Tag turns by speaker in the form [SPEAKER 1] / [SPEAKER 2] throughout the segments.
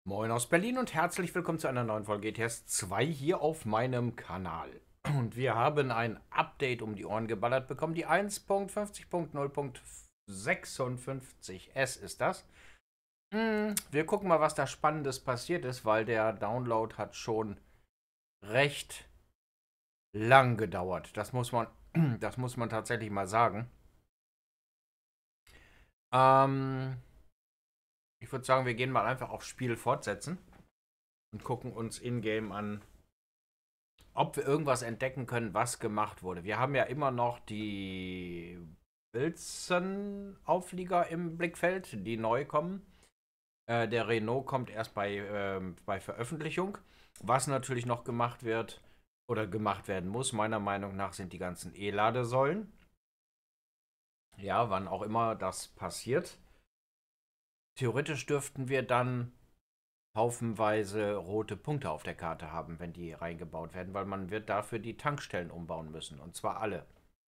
[SPEAKER 1] Moin aus Berlin und herzlich willkommen zu einer neuen Folge GTS 2 hier auf meinem Kanal. Und wir haben ein Update um die Ohren geballert bekommen. Die 1.50.0.56S ist das. Wir gucken mal, was da Spannendes passiert ist, weil der Download hat schon recht lang gedauert. Das muss man tatsächlich mal sagen. Ähm, Ich würde sagen, wir gehen mal einfach auf Spiel fortsetzen und gucken uns in-game an, ob wir irgendwas entdecken können, was gemacht wurde. Wir haben ja immer noch die Wilson-Auflieger im Blickfeld, die neu kommen. Der Renault kommt erst bei Veröffentlichung. Was natürlich noch gemacht wird oder gemacht werden muss, meiner Meinung nach, sind die ganzen E-Ladesäulen. Ja, wann auch immer das passiert. Theoretisch dürften wir dann haufenweise rote Punkte auf der Karte haben, wenn die reingebaut werden, weil man wird dafür die Tankstellen umbauen müssen. Und zwar alle.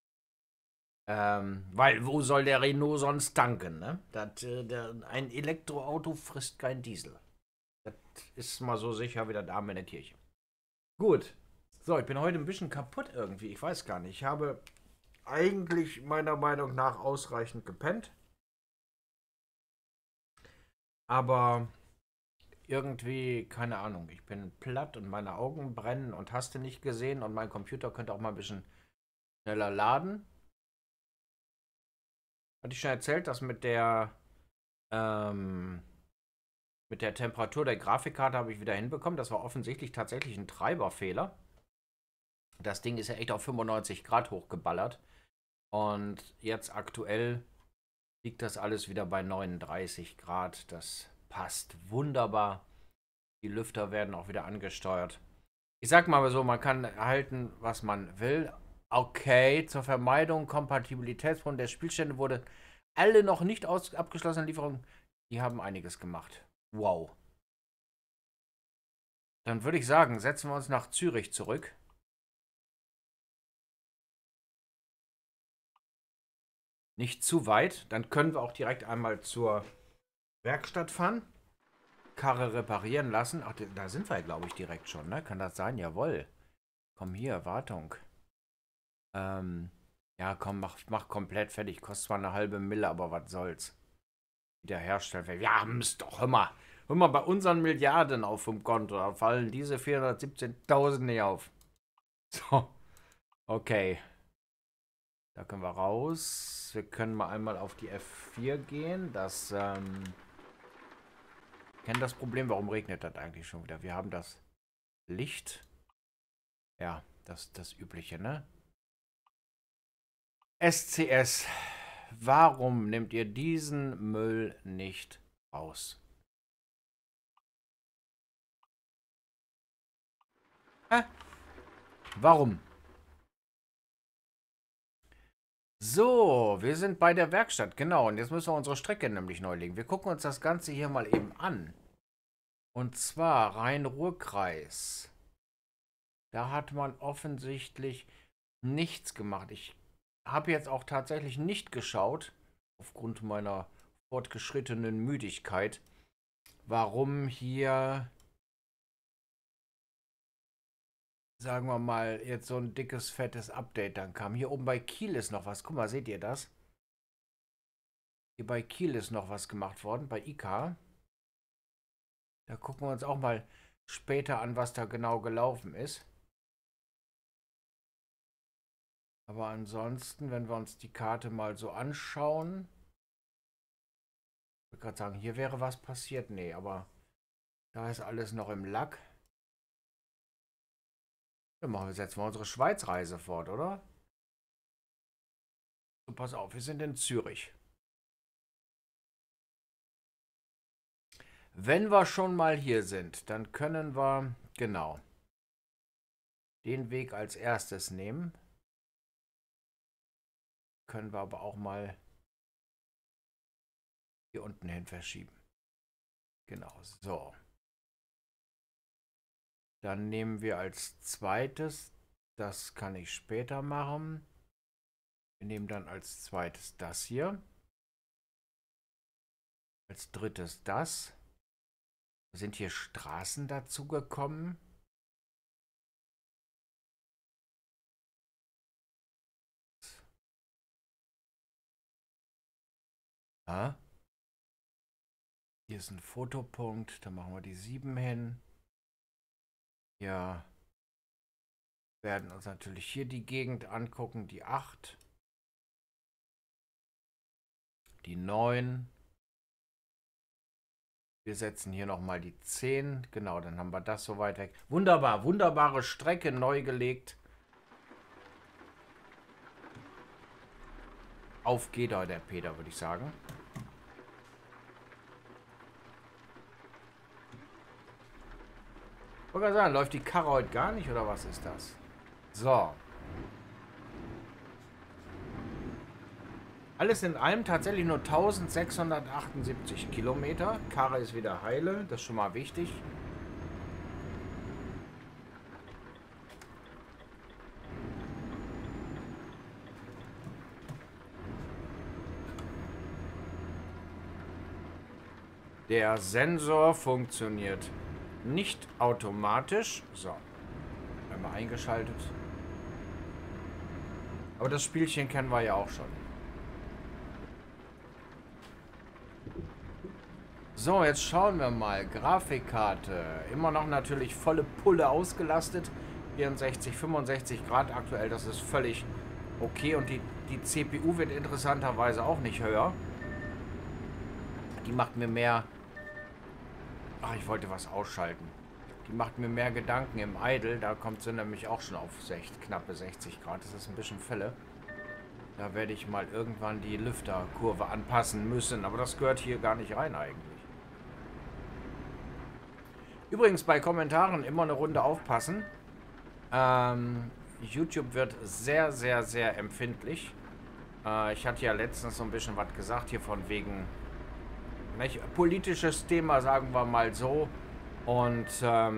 [SPEAKER 1] Weil wo soll der Renault sonst tanken, ne? Ein Elektroauto frisst kein Diesel. Das ist mal so sicher wie der Darm in der Kirche. Gut. So, ich bin heute ein bisschen kaputt irgendwie. Ich weiß gar nicht. Ich habe eigentlich meiner Meinung nach ausreichend gepennt. Aber irgendwie, keine Ahnung, ich bin platt und meine Augen brennen und hast du nicht gesehen und mein Computer könnte auch mal ein bisschen schneller laden. Hatte ich schon erzählt, dass ähm, mit der Temperatur der Grafikkarte habe ich wieder hinbekommen. Das war offensichtlich tatsächlich ein Treiberfehler. Das Ding ist ja echt auf 95 Grad hochgeballert. Und jetzt aktuell liegt das alles wieder bei 39 Grad. Das passt wunderbar. Die Lüfter werden auch wieder angesteuert. Ich sag mal so, man kann halten, was man will. Okay, zur Vermeidung Kompatibilitätsproblem der Spielstände wurde alle noch nicht abgeschlossenen Lieferungen, die haben einiges gemacht. Wow. Dann würde ich sagen, setzen wir uns nach Zürich zurück. Nicht zu weit. Dann können wir auch direkt einmal zur Werkstatt fahren. Karre reparieren lassen. Ach, da sind wir, glaube ich, direkt schon, ne? Kann das sein? Jawohl. Komm hier, Wartung. Ähm, ja, komm, mach komplett fertig. Kostet zwar eine halbe Mille, aber was soll's. Wiederherstellen. Wir haben es doch, hör mal, bei unseren Milliarden auf dem Konto, da fallen diese 417.000 nicht auf. So, okay. Da können wir raus. Wir können mal einmal auf die F4 gehen. Kennen das Problem. Warum regnet das eigentlich schon wieder? Wir haben das Licht. Ja, das Übliche, ne? SCS. Warum nehmt ihr diesen Müll nicht raus? Hä? Warum? So, wir sind bei der Werkstatt, genau. Und jetzt müssen wir unsere Strecke nämlich neu legen. Wir gucken uns das Ganze hier mal eben an. Und zwar Rhein-Ruhr-Kreis. Da hat man offensichtlich nichts gemacht. Ich habe jetzt auch tatsächlich nicht geschaut, aufgrund meiner fortgeschrittenen Müdigkeit, warum hier, sagen wir mal, jetzt so ein dickes, fettes Update dann kam. Hier oben bei Kiel ist noch was. Guck mal, seht ihr das? Hier bei Kiel ist noch was gemacht worden, bei IK. Da gucken wir uns auch mal später an, was da genau gelaufen ist. Aber ansonsten, wenn wir uns die Karte mal so anschauen, ich würde gerade sagen, hier wäre was passiert. Nee, aber da ist alles noch im Lack. Setzen wir unsere Schweizreise fort, oder? So, pass auf, wir sind in Zürich. Wenn wir schon mal hier sind, dann können wir, genau, den Weg als erstes nehmen. Können wir aber auch mal hier unten hin verschieben. Genau, so. Dann nehmen wir als zweites, das kann ich später machen. Wir nehmen dann als zweites das hier. Als drittes das. Sind hier Straßen dazugekommen? Ah, hier ist ein Fotopunkt. Da machen wir die 7 hin. Ja, werden uns natürlich hier die Gegend angucken. Die 8. Die 9. Wir setzen hier nochmal die 10. Genau, dann haben wir das so weit weg. Wunderbar, wunderbare Strecke neu gelegt. Auf geht da der Peter, würde ich sagen. Ich wollte gerade sagen, läuft die Karre heute gar nicht oder was ist das? So. Alles in allem tatsächlich nur 1678 Kilometer. Karre ist wieder heile, das ist schon mal wichtig. Der Sensor funktioniert nicht automatisch. So, einmal eingeschaltet. Aber das Spielchen kennen wir ja auch schon. So, jetzt schauen wir mal. Grafikkarte. Immer noch natürlich volle Pulle ausgelastet. 64, 65 Grad aktuell. Das ist völlig okay. Und die CPU wird interessanterweise auch nicht höher. Die macht mir mehr... Ach, ich wollte was ausschalten. Die macht mir mehr Gedanken im Idle. Da kommt sie nämlich auch schon auf knappe 60 Grad. Das ist ein bisschen Fälle. Da werde ich mal irgendwann die Lüfterkurve anpassen müssen. Aber das gehört hier gar nicht rein eigentlich. Übrigens bei Kommentaren immer eine Runde aufpassen. YouTube wird sehr, sehr, sehr empfindlich. Ich hatte ja letztens so ein bisschen was gesagt hier von wegen... Nicht? Politisches Thema, sagen wir mal so. Und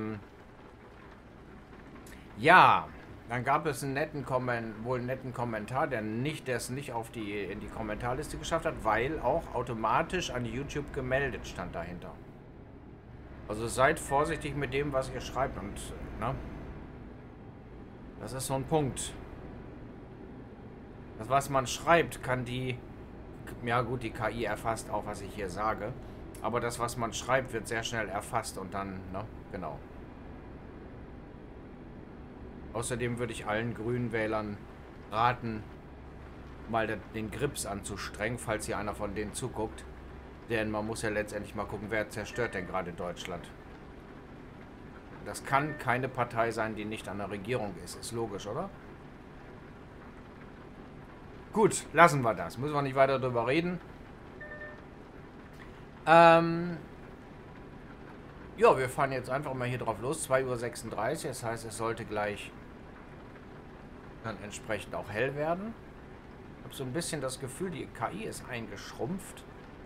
[SPEAKER 1] ja, dann gab es einen wohl einen netten Kommentar, der es nicht in die Kommentarliste geschafft hat, weil auch automatisch an YouTube gemeldet stand dahinter. Also seid vorsichtig mit dem, was ihr schreibt und ne? Das ist so ein Punkt. Das, was man schreibt, kann die... Ja gut, die KI erfasst auch, was ich hier sage. Aber das, was man schreibt, wird sehr schnell erfasst und dann, ne? Genau. Außerdem würde ich allen grünen Wählern raten, mal den Grips anzustrengen, falls hier einer von denen zuguckt. Denn man muss ja letztendlich mal gucken, wer zerstört denn gerade Deutschland. Das kann keine Partei sein, die nicht an der Regierung ist. Ist logisch, oder? Gut, lassen wir das. Müssen wir nicht weiter drüber reden. Ja, wir fahren jetzt einfach mal hier drauf los. 2:36 Uhr. Das heißt, es sollte gleich dann entsprechend auch hell werden. Ich habe so ein bisschen das Gefühl, die KI ist eingeschrumpft.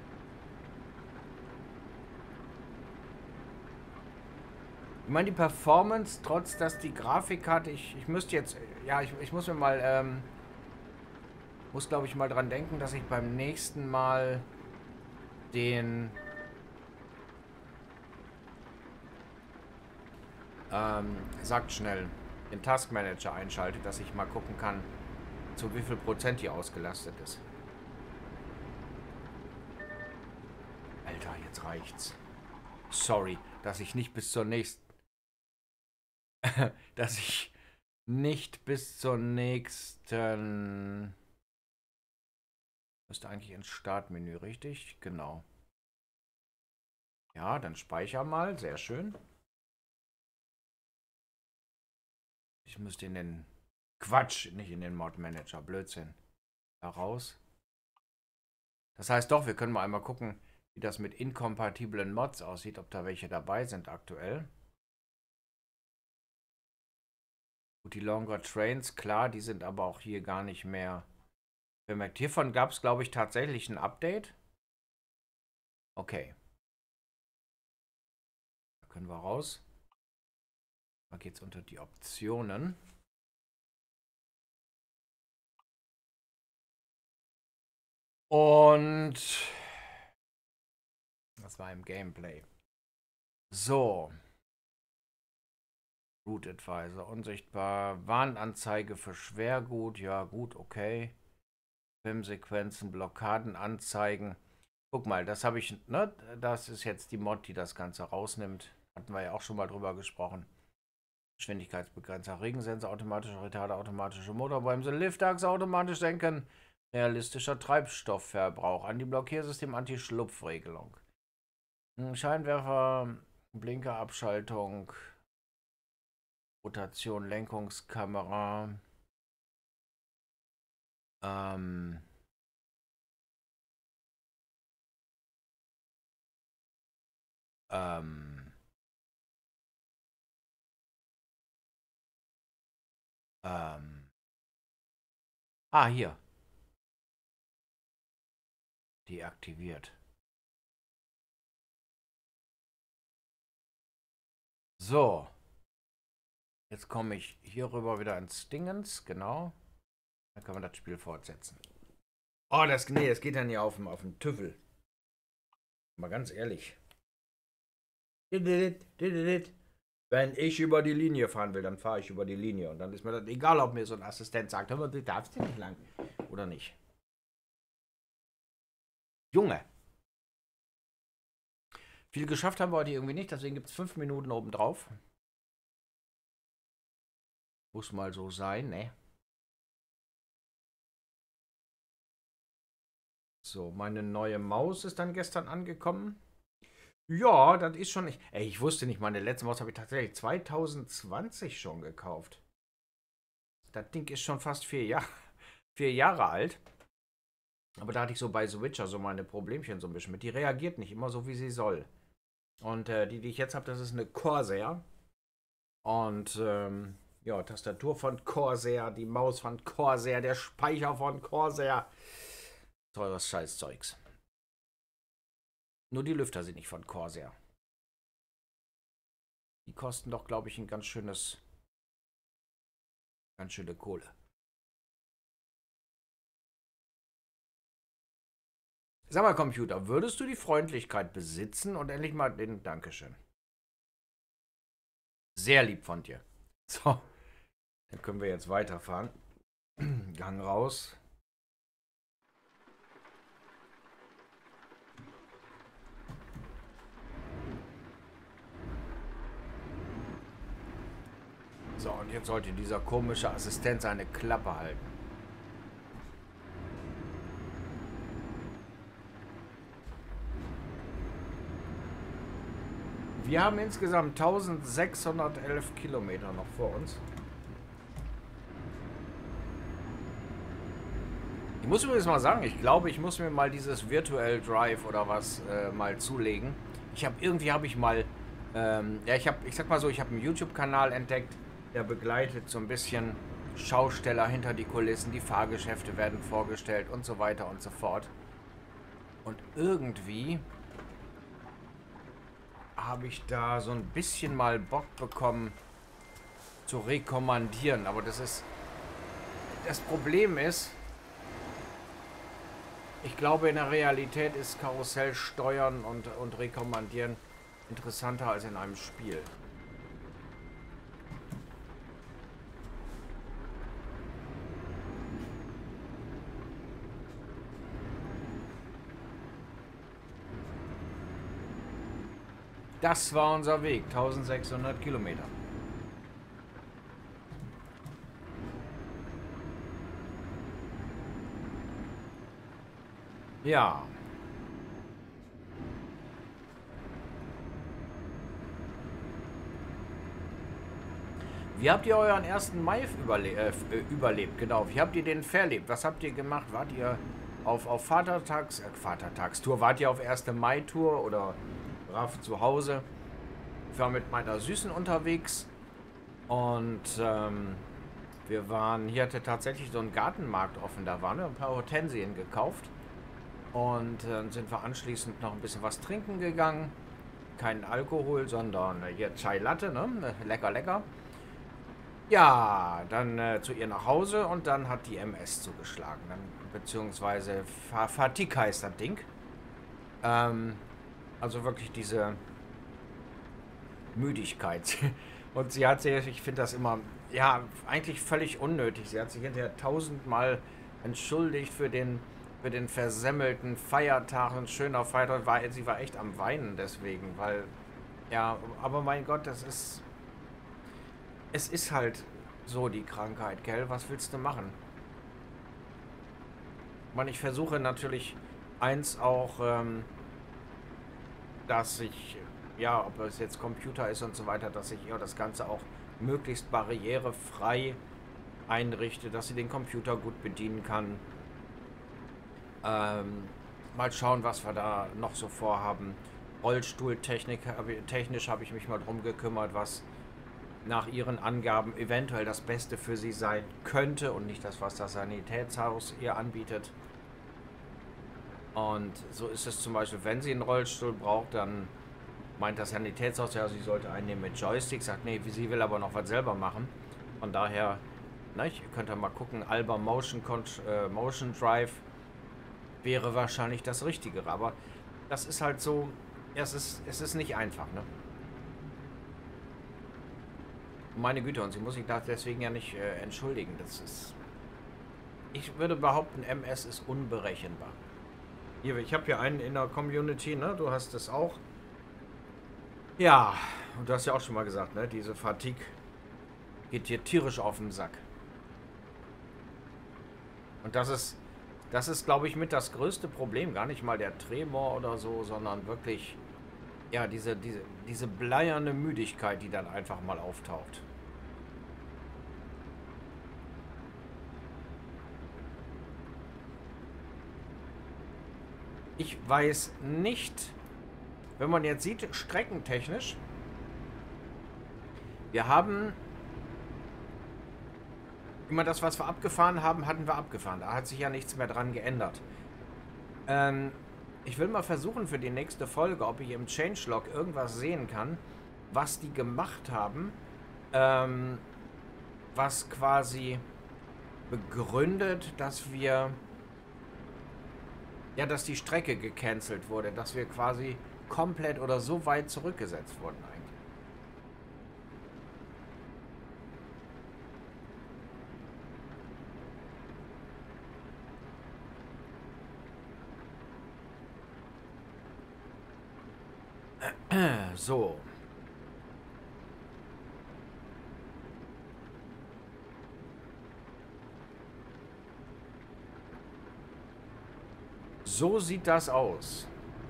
[SPEAKER 1] Ich meine, die Performance, trotz dass die Grafikkarte, ich müsste jetzt, ja, ich muss mir mal, muss glaube ich mal dran denken, dass ich beim nächsten Mal den, sagt schnell, den Task Manager einschalte, dass ich mal gucken kann, zu wie viel Prozent die ausgelastet ist. Alter, jetzt reicht's. Sorry, dass ich nicht bis zur nächsten... dass ich nicht bis zur nächsten... Müsste eigentlich ins Startmenü, richtig? Genau. Ja, dann speicher mal. Sehr schön. Ich müsste in den... Quatsch, nicht in den Mod Manager. Blödsinn. Da raus. Das heißt doch, wir können mal einmal gucken, wie das mit inkompatiblen Mods aussieht, ob da welche dabei sind aktuell. Gut, die Longer Trains, klar, die sind aber auch hier gar nicht mehr bemerkt. Hiervon gab es, glaube ich, tatsächlich ein Update. Okay. Da können wir raus. Da geht es unter die Optionen. Und das war im Gameplay. So. Route Advisor, unsichtbar. Warnanzeige für Schwergut. Ja, gut, okay. Filmsequenzen, Blockaden anzeigen. Guck mal, das habe ich, ne? Das ist jetzt die Mod, die das Ganze rausnimmt. Hatten wir ja auch schon mal drüber gesprochen. Geschwindigkeitsbegrenzer, Regensensor, automatische Retarder, automatische Motorbremse, Liftachse, automatisch senken, realistischer Treibstoffverbrauch, Anti-Blockiersystem, Anti-Schlupfregelung. Scheinwerfer, Blinkerabschaltung, Rotation, Lenkungskamera, ähm, ähm, hier, deaktiviert. So, jetzt komme ich hier rüber wieder ins Dingens, genau. Dann können wir das Spiel fortsetzen. Oh, das geht dann ja auf dem Tüffel. Mal ganz ehrlich. Wenn ich über die Linie fahren will, dann fahre ich über die Linie. Und dann ist mir das egal, ob mir so ein Assistent sagt, aber du darfst ja nicht lang. Oder nicht. Junge. Viel geschafft haben wir heute irgendwie nicht, deswegen gibt es 5 Minuten obendrauf. Muss mal so sein, ne? So, meine neue Maus ist dann gestern angekommen. Ja, das ist schon nicht. Ey, ich wusste nicht, meine letzte Maus habe ich tatsächlich 2020 schon gekauft. Das Ding ist schon fast 4 Jahre alt. Aber da hatte ich so bei The Witcher so meine Problemchen so ein bisschen mit. Die reagiert nicht immer so, wie sie soll. Und die ich jetzt habe, das ist eine Corsair. Und ja, Tastatur von Corsair, die Maus von Corsair, der Speicher von Corsair. Teures Scheißzeugs. Nur die Lüfter sind nicht von Corsair. Die kosten doch, glaube ich, ein ganz schöne Kohle. Sag mal, Computer, würdest du die Freundlichkeit besitzen und endlich mal den Dankeschön? Sehr lieb von dir. So, dann können wir jetzt weiterfahren. Gang raus. So, und jetzt sollte dieser komische Assistent seine Klappe halten. Wir haben insgesamt 1611 Kilometer noch vor uns. Ich muss übrigens mal sagen, ich glaube, ich muss mir mal dieses Virtual Drive oder was mal zulegen. Irgendwie habe ich mal, ja, ich sag mal so, ich habe einen YouTube-Kanal entdeckt, der begleitet so ein bisschen Schausteller hinter die Kulissen, die Fahrgeschäfte werden vorgestellt und so weiter und so fort. Und irgendwie habe ich da so ein bisschen mal Bock bekommen zu rekommandieren. Aber das Problem ist, ich glaube, in der Realität ist Karussell steuern und rekommandieren interessanter als in einem Spiel. Das war unser Weg, 1600 Kilometer. Ja. Wie habt ihr euren 1. Mai überlebt? Genau. Wie habt ihr den verlebt? Was habt ihr gemacht? Wart ihr auf Vatertagstour? Wart ihr auf 1. Mai-Tour oder brav zu Hause? Ich war mit meiner Süßen unterwegs und wir waren, hier hatte tatsächlich so ein Gartenmarkt offen, da waren wir ein paar Hortensien gekauft und dann sind wir anschließend noch ein bisschen was trinken gegangen. Keinen Alkohol, sondern hier Chai Latte, ne? Lecker, lecker. Ja, dann zu ihr nach Hause und dann hat die MS zugeschlagen. Dann, beziehungsweise Fatigue heißt das Ding. Also wirklich diese Müdigkeit. Und sie hat sich, ich finde das immer, ja, eigentlich völlig unnötig. Sie hat sich hinterher tausendmal entschuldigt für den versemmelten Feiertag. Ein schöner Feiertag. Sie war echt am Weinen deswegen, weil, ja, aber mein Gott, es ist halt so die Krankheit, gell? Was willst du machen? Ich versuche natürlich eins auch, dass ich, ja, ob es jetzt Computer ist und so weiter, dass ich ja das Ganze auch möglichst barrierefrei einrichte, dass sie den Computer gut bedienen kann. Mal schauen, was wir da noch so vorhaben. Technisch habe ich mich mal drum gekümmert, was nach ihren Angaben eventuell das Beste für sie sein könnte und nicht das, was das Sanitätshaus ihr anbietet. Und so ist es zum Beispiel, wenn sie einen Rollstuhl braucht, dann meint das Sanitätshaus, ja, sie sollte einen nehmen mit Joystick, sagt, nee, sie will aber noch was selber machen. Von daher, ne, ihr könnt ja mal gucken, Alba Motion Drive wäre wahrscheinlich das Richtigere. Aber das ist halt so, es ist nicht einfach, ne? Meine Güte, und sie muss sich da deswegen ja nicht entschuldigen. Das ist, ich würde behaupten, MS ist unberechenbar. Hier, ich habe hier einen in der Community, ne? Du hast es auch. Ja, und du hast ja auch schon mal gesagt, ne? Diese Fatigue geht hier tierisch auf den Sack. Und das ist, glaube ich, mit das größte Problem. Gar nicht mal der Tremor oder so, sondern wirklich, ja, diese bleierne Müdigkeit, die dann einfach mal auftaucht. Ich weiß nicht, wenn man jetzt sieht, streckentechnisch, wir haben immer das, was wir abgefahren haben, hatten wir abgefahren. Da hat sich ja nichts mehr dran geändert. Ich will mal versuchen für die nächste Folge, ob ich im Changelog irgendwas sehen kann, was die gemacht haben, was quasi begründet, dass wir, ja, dass die Strecke gecancelt wurde, dass wir quasi komplett oder so weit zurückgesetzt wurden eigentlich. So. So sieht das aus.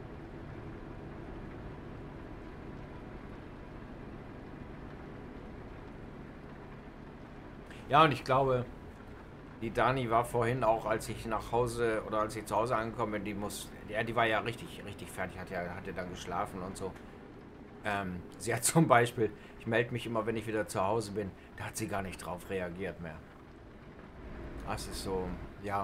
[SPEAKER 1] Ja, und ich glaube, die Dani war vorhin auch, als ich nach Hause oder als ich zu Hause angekommen bin, die war ja richtig, richtig fertig, hatte dann geschlafen und so. Sie hat zum Beispiel, ich melde mich immer, wenn ich wieder zu Hause bin, da hat sie gar nicht drauf reagiert mehr. Das ist so, ja.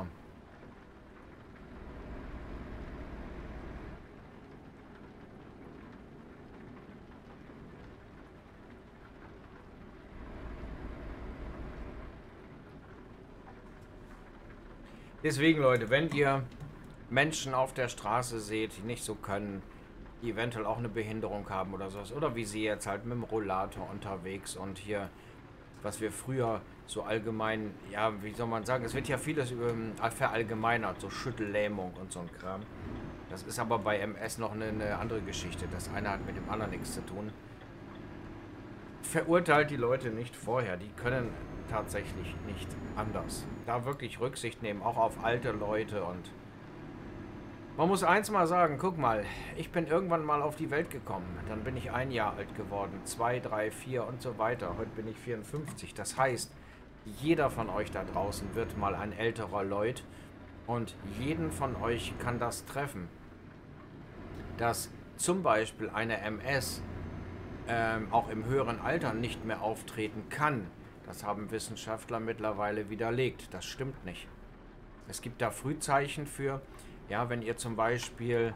[SPEAKER 1] Deswegen, Leute, wenn ihr Menschen auf der Straße seht, die nicht so können, die eventuell auch eine Behinderung haben oder sowas, oder wie sie jetzt halt mit dem Rollator unterwegs und hier, was wir früher so allgemein, ja, wie soll man sagen, es wird ja vieles verallgemeinert, so Schüttellähmung und so ein Kram. Das ist aber bei MS noch eine andere Geschichte. Das eine hat mit dem anderen nichts zu tun. Verurteilt die Leute nicht vorher, die können tatsächlich nicht anders. Da wirklich Rücksicht nehmen, auch auf alte Leute. Und man muss eins mal sagen, guck mal, ich bin irgendwann mal auf die Welt gekommen. Dann bin ich 1 Jahr alt geworden, 2, 3, 4 und so weiter. Heute bin ich 54. Das heißt, jeder von euch da draußen wird mal ein älterer Leut und jeden von euch kann das treffen. Dass zum Beispiel eine MS auch im höheren Alter nicht mehr auftreten kann. Das haben Wissenschaftler mittlerweile widerlegt. Das stimmt nicht. Es gibt da Frühzeichen für, ja, wenn ihr zum Beispiel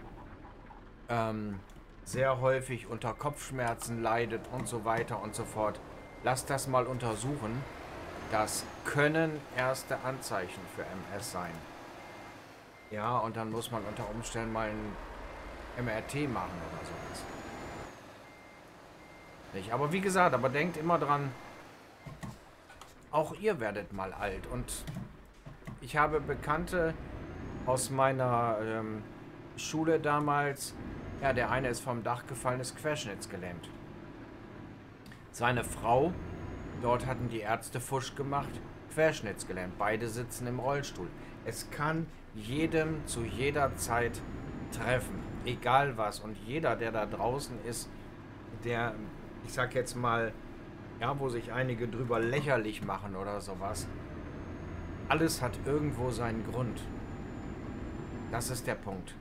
[SPEAKER 1] sehr häufig unter Kopfschmerzen leidet und so weiter und so fort. Lasst das mal untersuchen. Das können erste Anzeichen für MS sein. Ja, und dann muss man unter Umständen mal ein MRT machen oder sowas. nicht. Aber wie gesagt, aber denkt immer dran, auch ihr werdet mal alt. Und ich habe Bekannte aus meiner Schule damals. Ja, der eine ist vom Dach gefallen, ist querschnittsgelähmt. Seine Frau, dort hatten die Ärzte Fusch gemacht, querschnittsgelähmt. Beide sitzen im Rollstuhl. Es kann jedem zu jeder Zeit treffen, egal was. Und jeder, der da draußen ist, der, ich sag jetzt mal, ja, wo sich einige drüber lächerlich machen oder sowas, alles hat irgendwo seinen Grund. Das ist der Punkt.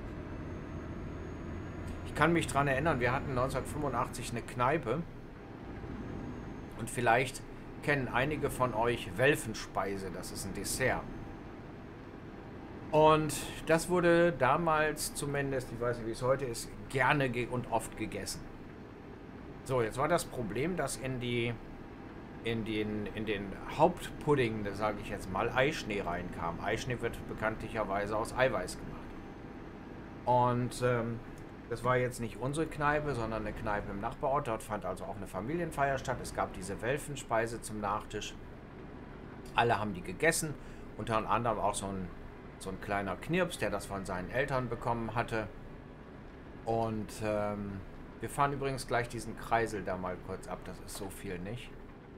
[SPEAKER 1] Ich kann mich daran erinnern, wir hatten 1985 eine Kneipe. Und vielleicht kennen einige von euch Welfenspeise. Das ist ein Dessert. Und das wurde damals zumindest, ich weiß nicht, wie es heute ist, gerne und oft gegessen. So, jetzt war das Problem, dass in den Hauptpudding, sage ich jetzt mal, Eischnee reinkam. Eischnee wird bekanntlicherweise aus Eiweiß gemacht. Und das war jetzt nicht unsere Kneipe, sondern eine Kneipe im Nachbarort. Dort fand also auch eine Familienfeier statt. Es gab diese Welfenspeise zum Nachtisch. Alle haben die gegessen. Unter anderem auch so ein kleiner Knirps, der das von seinen Eltern bekommen hatte. Und wir fahren übrigens gleich diesen Kreisel da mal kurz ab. Das ist so viel nicht.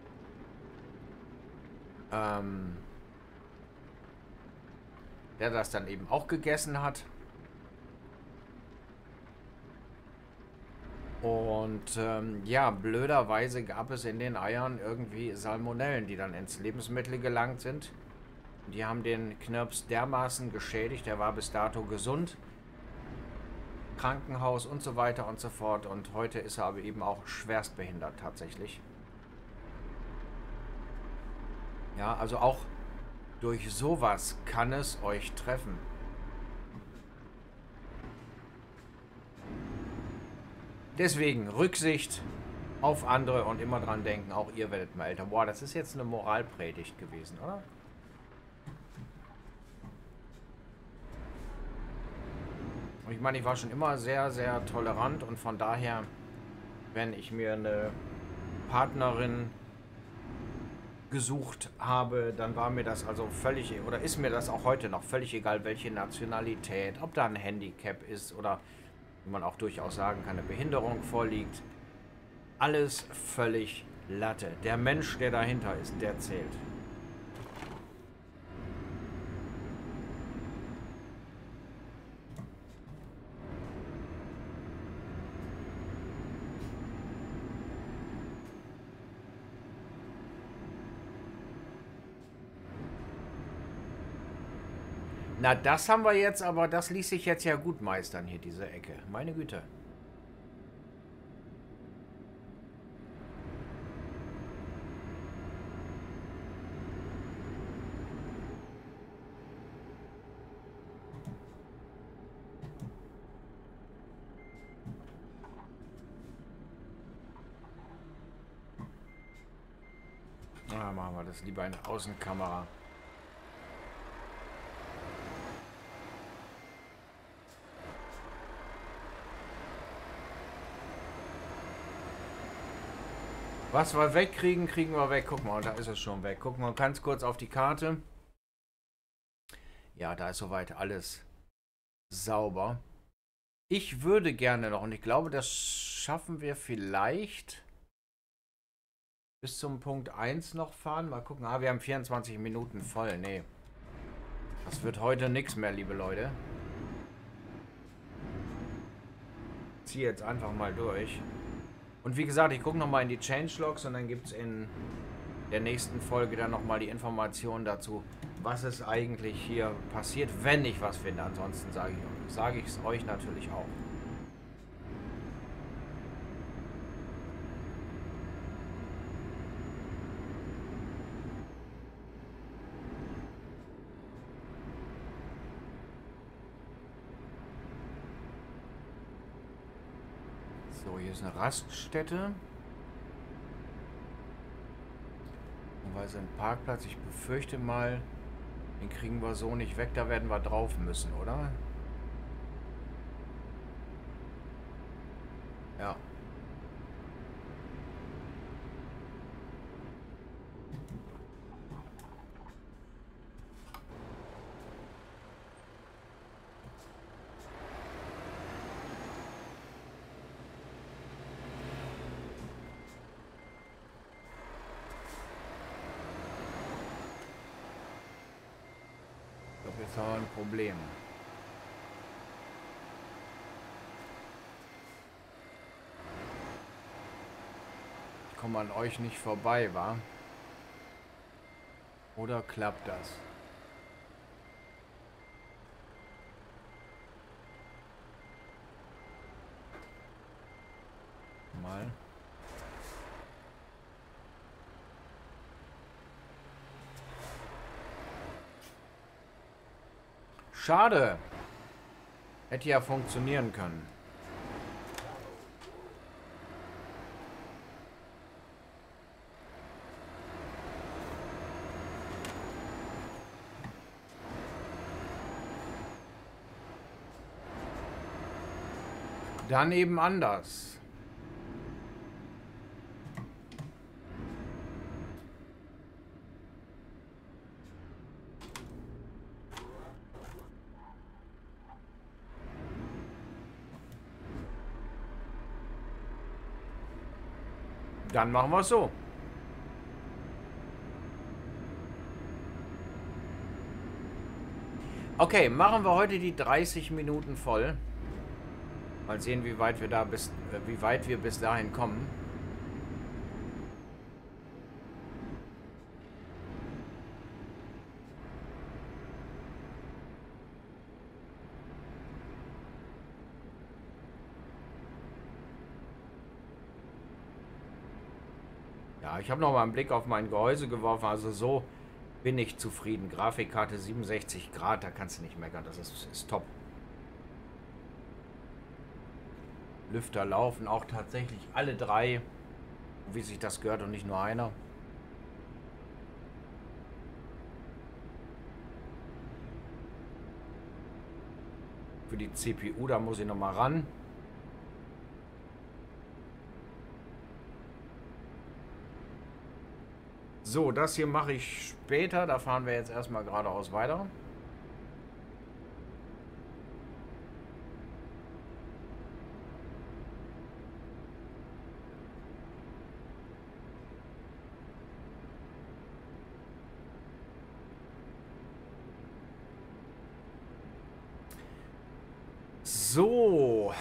[SPEAKER 1] Der das dann eben auch gegessen hat. Und ja, blöderweise gab es in den Eiern irgendwie Salmonellen, die dann ins Lebensmittel gelangt sind. Die haben den Knirps dermaßen geschädigt, der war bis dato gesund. Krankenhaus und so weiter und so fort. Und heute ist er aber eben auch schwerstbehindert tatsächlich. Ja, also auch durch sowas kann es euch treffen. Deswegen Rücksicht auf andere und immer dran denken, auch ihr werdet mal älter. Boah, das ist jetzt eine Moralpredigt gewesen, oder? Und ich meine, ich war schon immer sehr, sehr tolerant und von daher, wenn ich mir eine Partnerin gesucht habe, dann war mir das also völlig, oder ist mir das auch heute noch völlig egal, welche Nationalität, ob da ein Handicap ist oder, wie man auch durchaus sagen kann, eine Behinderung vorliegt. Alles völlig Latte. Der Mensch, der dahinter ist, der zählt. Na, das haben wir jetzt, aber das ließ sich jetzt ja gut meistern hier, diese Ecke. Meine Güte. Na, machen wir das lieber in der Außenkamera. Was wir wegkriegen, kriegen wir weg. Guck mal, da ist es schon weg. Gucken wir ganz kurz auf die Karte. Ja, da ist soweit alles sauber. Ich würde gerne noch, und ich glaube, das schaffen wir vielleicht bis zum Punkt 1 noch fahren. Mal gucken. Ah, wir haben 24 Minuten voll. Nee. Das wird heute nichts mehr, liebe Leute. Ich ziehe jetzt einfach mal durch. Und wie gesagt, ich gucke nochmal in die Changelogs und dann gibt es in der nächsten Folge dann nochmal die Informationen dazu, was ist eigentlich hier passiert, wenn ich was finde. Ansonsten sage ich es euch natürlich auch. So, hier ist eine Raststätte. Weil ein Parkplatz, ich befürchte mal, den kriegen wir so nicht weg, da werden wir drauf müssen, oder? Ja. Jetzt haben wir ein Problem. Ich komme an euch nicht vorbei, wa? Oder klappt das? Mal. Schade. Hätte ja funktionieren können. Dann eben anders. Dann machen wir es so. Okay, machen wir heute die 30 Minuten voll. Mal sehen, wie weit wir bis dahin kommen. Ja, ich habe noch mal einen Blick auf mein Gehäuse geworfen. Also so bin ich zufrieden. Grafikkarte 67 Grad, da kannst du nicht meckern. Das ist top. Lüfter laufen auch tatsächlich alle drei, wie sich das gehört und nicht nur einer. Für die CPU, da muss ich noch mal ran. So, das hier mache ich später. Da fahren wir jetzt erstmal geradeaus weiter. So.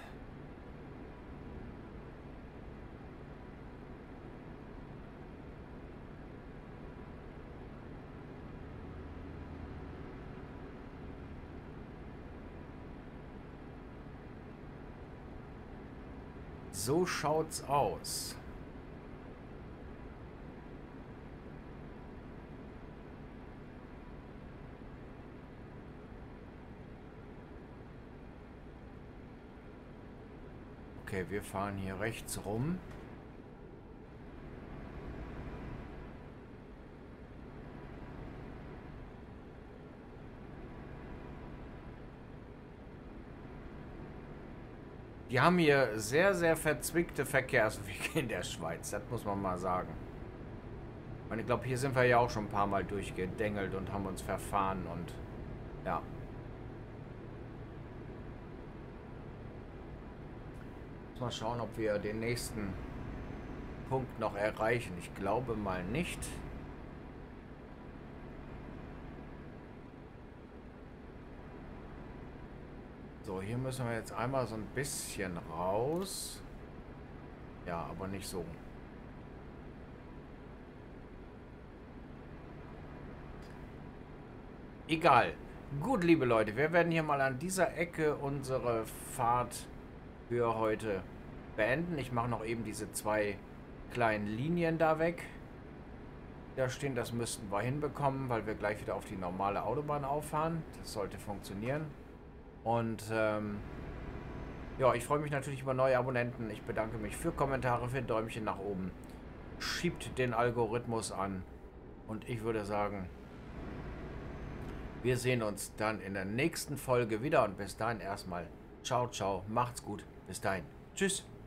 [SPEAKER 1] So schaut's aus. Okay, wir fahren hier rechts rum. Die haben hier sehr, sehr verzwickte Verkehrswege in der Schweiz. Das muss man mal sagen. Ich glaube, hier sind wir ja auch schon ein paar Mal durchgedengelt und haben uns verfahren und ja. Mal schauen, ob wir den nächsten Punkt noch erreichen. Ich glaube mal nicht. So, hier müssen wir jetzt einmal so ein bisschen raus. Ja, aber nicht so. Egal. Gut, liebe Leute, wir werden hier mal an dieser Ecke unsere Fahrt für heute beenden. Ich mache noch eben diese zwei kleinen Linien da weg. Da stehen, das müssten wir hinbekommen, weil wir gleich wieder auf die normale Autobahn auffahren. Das sollte funktionieren. Und ja, ich freue mich natürlich über neue Abonnenten. Ich bedanke mich für Kommentare, für Däumchen nach oben. Schiebt den Algorithmus an. Und ich würde sagen, wir sehen uns dann in der nächsten Folge wieder. Und bis dahin erstmal ciao, ciao, macht's gut. Bis dahin. Tschüss.